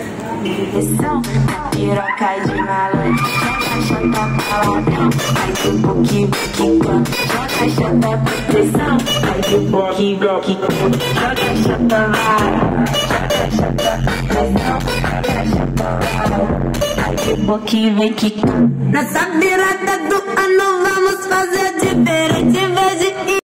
Direção, piroca de malandro. Chota paladão, vai de pouquinho, quicando. Chota proteção, vai de pouquinho, quicando. Chota vara, chota pressão, chota vara. Vai de pouquinho, vem quicando. Nessa virada do ano vamos fazer diferente. Em vez de